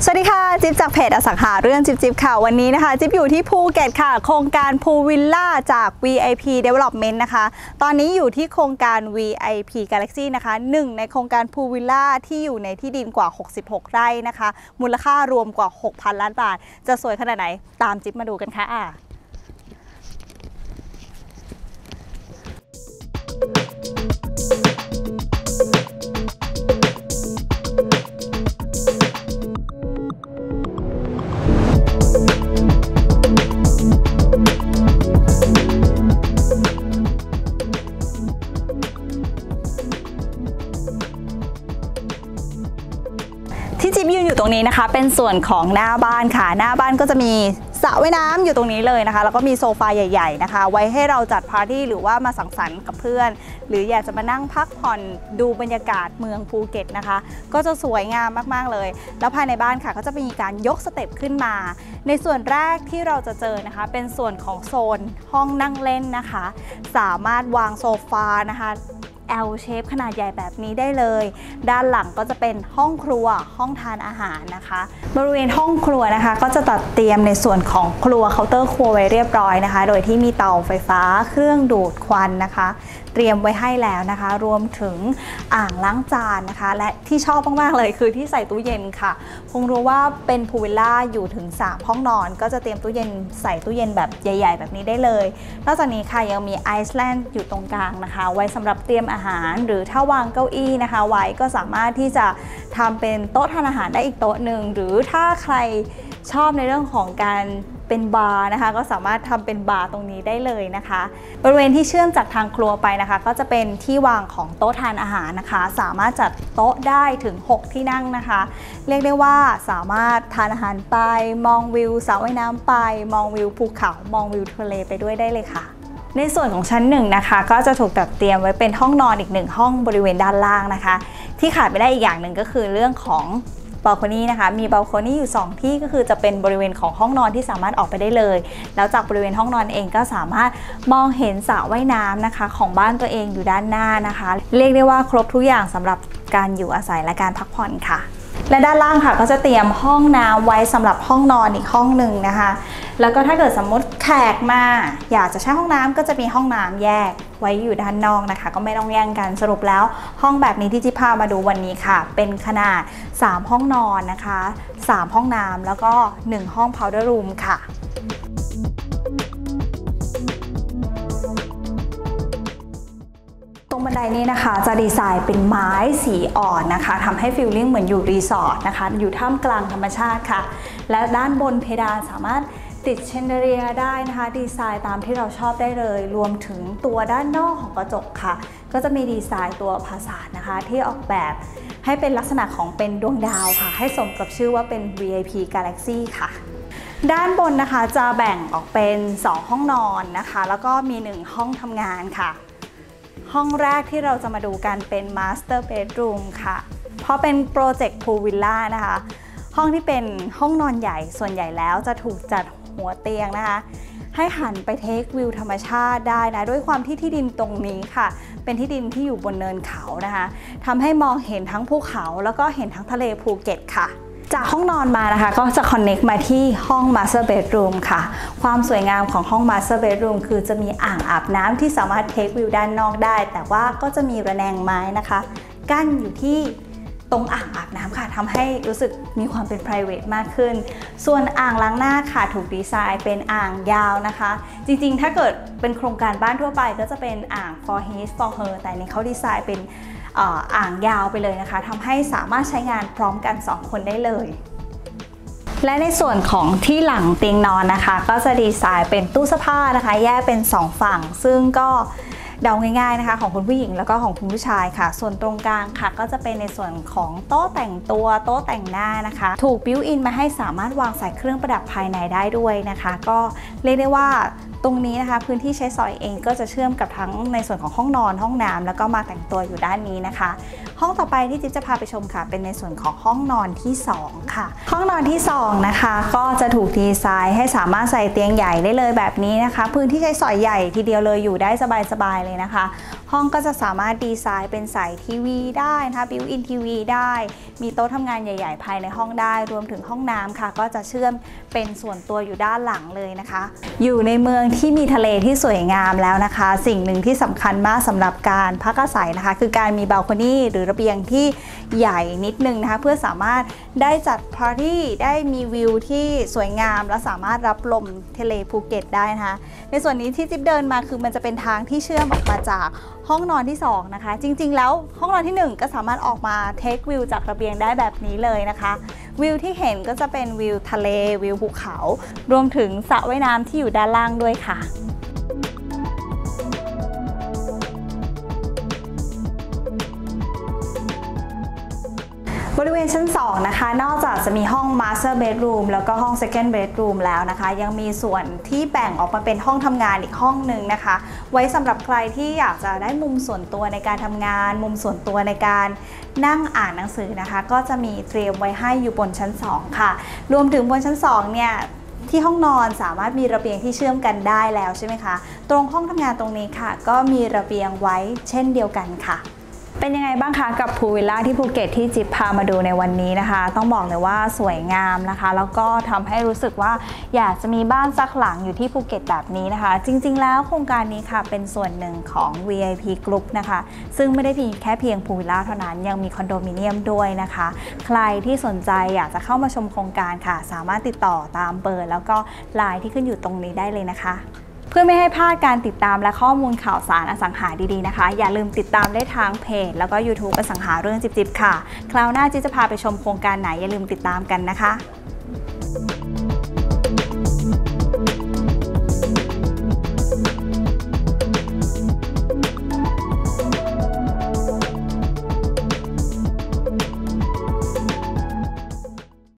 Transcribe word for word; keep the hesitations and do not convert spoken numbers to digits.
สวัสดีค่ะจิ๊บจากเพจอสังหาเรื่องจิ๊บจิ๊บค่ะวันนี้นะคะจิ๊บอยู่ที่ภูเก็ตค่ะโครงการพูลวิลล่าจาก วี ไอ พี Development นะคะตอนนี้อยู่ที่โครงการ วี ไอ พี Galaxy นะคะหนึ่งในโครงการพูลวิลล่าที่อยู่ในที่ดินกว่าหกสิบหกไร่นะคะมูลค่ารวมกว่า หกพัน ล้านบาทจะสวยขนาดไหนตามจิ๊บมาดูกันค่ะที่จิ๊บยืนอยู่ตรงนี้นะคะเป็นส่วนของหน้าบ้านค่ะหน้าบ้านก็จะมีสระว่ายน้ำอยู่ตรงนี้เลยนะคะแล้วก็มีโซฟาใหญ่ๆนะคะไว้ให้เราจัดปาร์ตี้หรือว่ามาสังสรรค์กับเพื่อนหรืออยากจะมานั่งพักผ่อนดูบรรยากาศเมืองภูเก็ตนะคะก็จะสวยงามมากๆเลยแล้วภายในบ้านค่ะก็จะมีการยกสเต็ปขึ้นมาในส่วนแรกที่เราจะเจอนะคะเป็นส่วนของโซนห้องนั่งเล่นนะคะสามารถวางโซฟานะคะL shape ขนาดใหญ่แบบนี้ได้เลยด้านหลังก็จะเป็นห้องครัวห้องทานอาหารนะคะบริเวณห้องครัวนะคะก็จะตัดเตรียมในส่วนของครัวเคาน์เตอร์ครัวไว้เรียบร้อยนะคะโดยที่มีเตาไฟฟ้าเครื่องดูดควันนะคะเตรียมไว้ให้แล้วนะคะรวมถึงอ่างล้างจานนะคะและที่ชอบมากๆเลยคือที่ใส่ตู้เย็นค่ะคงรู้ว่าเป็นพูลวิลล่าอยู่ถึงสามห้องนอนก็จะเตรียมตู้เย็นใส่ตู้เย็นแบบใหญ่ๆแบบนี้ได้เลยนอกจากนี้ค่ะยังมีไอซ์แลนด์อยู่ตรงกลางนะคะไว้สำหรับเตรียมอาหารหรือถ้าวางเก้าอี้นะคะไว้ก็สามารถที่จะทำเป็นโต๊ะทานอาหารได้อีกโต๊ะหนึ่งหรือถ้าใครชอบในเรื่องของการเป็นบาร์นะคะก็สามารถทำเป็นบาร์ตรงนี้ได้เลยนะคะบริเวณที่เชื่อมจากทางครัวไปนะคะก็จะเป็นที่วางของโต๊ะทานอาหารนะคะสามารถจัดโต๊ะได้ถึงหกที่นั่งนะคะเรียกได้ว่าสามารถทานอาหารไปมองวิวสระว่ายน้ำไปมองวิวภูเขามองวิวทะเลไปด้วยได้เลยค่ะในส่วนของชั้นหนึ่งนะคะก็จะถูกจัดเตรียมไว้เป็นห้องนอนอีกหนึ่งห้องบริเวณด้านล่างนะคะที่ขาดไม่ได้อีกอย่างหนึ่งก็คือเรื่องของบัลโคนี่นะคะมีบัลโคนี่อยู่สองที่ก็คือจะเป็นบริเวณของห้องนอนที่สามารถออกไปได้เลยแล้วจากบริเวณห้องนอนเองก็สามารถมองเห็นสระว่ายน้ำนะคะของบ้านตัวเองอยู่ด้านหน้านะคะเรียกได้ว่าครบทุกอย่างสำหรับการอยู่อาศัยและการพักผ่อนค่ะและด้านล่างค่ะก็จะเตรียมห้องน้ำไว้สำหรับห้องนอนอีกห้องหนึ่งนะคะแล้วก็ถ้าเกิดสมมติแขกมาอยากจะใช้ห้องน้ำก็จะมีห้องน้ำแยกไว้อยู่ด้านนอกนะคะก็ไม่ต้องแย่งกันสรุปแล้วห้องแบบนี้ที่จิ๊บพามาดูวันนี้ค่ะเป็นขนาดสามห้องนอนนะคะสามห้องน้ำแล้วก็หนึ่งห้อง powder room ค่ะตรงบันไดนี้นะคะจะดีไซน์เป็นไม้สีอ่อนนะคะทำให้ฟีลลิ่งเหมือนอยู่รีสอร์ทนะคะอยู่ท่ามกลางธรรมชาติค่ะและด้านบนเพดานสามารถติดเชนเดอเรียได้นะคะดีไซน์ตามที่เราชอบได้เลยรวมถึงตัวด้านนอกของกระจกค่ะก็จะมีดีไซน์ตัวพาสาดนะคะที่ออกแบบให้เป็นลักษณะของเป็นดวงดาวค่ะให้สมกับชื่อว่าเป็น วี ไอ พี Galaxy ค่ะด้านบนนะคะจะแบ่งออกเป็นสองห้องนอนนะคะแล้วก็มีหนึ่งห้องทำงานค่ะห้องแรกที่เราจะมาดูกันเป็น Master Bedroom ค่ะเพราะเป็นโปรเจกต์พูลวิลล่านะคะห้องที่เป็นห้องนอนใหญ่ส่วนใหญ่แล้วจะถูกจัดหัวเตียงนะคะให้หันไปเทควิวธรรมชาติได้นะด้วยความที่ที่ดินตรงนี้ค่ะเป็นที่ดินที่อยู่บนเนินเขานะคะทำให้มองเห็นทั้งภูเขาแล้วก็เห็นทั้งทะเลภูเก็ตค่ะจากห้องนอนมานะคะก็จะคอนเน็กมาที่ห้อง Master Bedroom ค่ะความสวยงามของห้อง Master Bedroom คือจะมีอ่างอาบน้ำที่สามารถเทควิวด้านนอกได้แต่ว่าก็จะมีระแนงไม้นะคะกั้นอยู่ที่ตรงอ่างอาบน้ำค่ะทำให้รู้สึกมีความเป็น private มากขึ้นส่วนอ่างล้างหน้าค่ะถูกดีไซน์เป็นอ่างยาวนะคะจริงๆถ้าเกิดเป็นโครงการบ้านทั่วไปก็จะเป็นอ่าง for his for her แต่ในเขาดีไซน์เป็นอ่างยาวไปเลยนะคะทำให้สามารถใช้งานพร้อมกันสองคนได้เลยและในส่วนของที่หลังเตียงนอนนะคะก็จะดีไซน์เป็นตู้เสื้อผ้านะคะแยกเป็นสองฝั่งซึ่งก็เดาง่ายๆนะคะของคุณผู้หญิงแล้วก็ของคุณผู้ชายค่ะส่วนตรงกลางค่ะก็จะเป็นในส่วนของโต๊ะแต่งตัวโต๊ะแต่งหน้านะคะถูกบิวอินมาให้สามารถวางใส่เครื่องประดับภายในได้ด้วยนะคะก็เรียกได้ว่าตรงนี้นะคะพื้นที่ใช้สอยเองก็จะเชื่อมกับทั้งในส่วนของห้องนอนห้องน้ำแล้วก็มาแต่งตัวอยู่ด้านนี้นะคะห้องต่อไปที่จิ๊บจะพาไปชมค่ะเป็นในส่วนของห้องนอนที่สองค่ะห้องนอนที่สองนะคะก็จะถูกดีไซน์ให้สามารถใส่เตียงใหญ่ได้เลยแบบนี้นะคะพื้นที่ใช้สอยใหญ่ทีเดียวเลยอยู่ได้สบายๆเลยนะคะห้องก็จะสามารถดีไซน์เป็นใส่ทีวีได้นะคะบิวอินทีวีได้มีโต๊ะทำงานใหญ่ๆภายในห้องได้รวมถึงห้องน้ำค่ะก็จะเชื่อมเป็นส่วนตัวอยู่ด้านหลังเลยนะคะอยู่ในเมืองที่มีทะเลที่สวยงามแล้วนะคะสิ่งหนึ่งที่สำคัญมากสำหรับการพักอาศัยนะคะคือการมีบัลโคนี่หรือระเบียงที่ใหญ่นิดนึงนะคะเพื่อสามารถได้จัดปาร์ตี้ได้มีวิวที่สวยงามและสามารถรับลมทะเลภูเก็ตได้นะคะในส่วนนี้ที่จิ๊บเดินมาคือมันจะเป็นทางที่เชื่อมออกมาจากห้องนอนที่สองนะคะจริงๆแล้วห้องนอนที่หนึ่งก็สามารถออกมาเทควิวจากระเบียงได้แบบนี้เลยนะคะวิวที่เห็นก็จะเป็นวิวทะเลวิวภูเขารวมถึงสระว่ายน้ำที่อยู่ด้านล่างด้วยค่ะบริเวณชั้นสองนะคะนอกจากจะมีห้อง Master Bedroom แล้วก็ห้อง Second Bedroom แล้วนะคะยังมีส่วนที่แบ่งออกมาเป็นห้องทำงานอีกห้องหนึ่งนะคะไว้สำหรับใครที่อยากจะได้มุมส่วนตัวในการทำงานมุมส่วนตัวในการนั่งอ่านหนังสือนะคะก็จะมีเตรียมไว้ให้อยู่บนชั้นสองค่ะรวมถึงบนชั้นสองเนี่ยที่ห้องนอนสามารถมีระเบียงที่เชื่อมกันได้แล้วใช่ไหมคะตรงห้องทำงานตรงนี้ค่ะก็มีระเบียงไว้เช่นเดียวกันค่ะเป็นยังไงบ้างคะกับพูลวิลล่าที่ภูเก็ตที่จิ๊บพามาดูในวันนี้นะคะต้องบอกเลยว่าสวยงามนะคะแล้วก็ทำให้รู้สึกว่าอยากจะมีบ้านสักหลังอยู่ที่ภูเก็ตแบบนี้นะคะจริงๆแล้วโครงการนี้ค่ะเป็นส่วนหนึ่งของ วี ไอ พี Group นะคะซึ่งไม่ได้เพียงแค่เพียงพูลวิลล่าเท่านั้นยังมีคอนโดมิเนียมด้วยนะคะใครที่สนใจอยากจะเข้ามาชมโครงการค่ะสามารถติดต่อตามเบอร์แล้วก็ไลน์ที่ขึ้นอยู่ตรงนี้ได้เลยนะคะเพื่อไม่ให้พลาดการติดตามและข้อมูลข่าวสารอสังหาดีๆนะคะอย่าลืมติดตามได้ทางเพจแล้วก็ YouTube อสังหาเรื่องจิบๆค่ะคราวหน้าจิ๊บจะพาไปชมโครงการไหนอย่าลืมติดตามกันนะคะ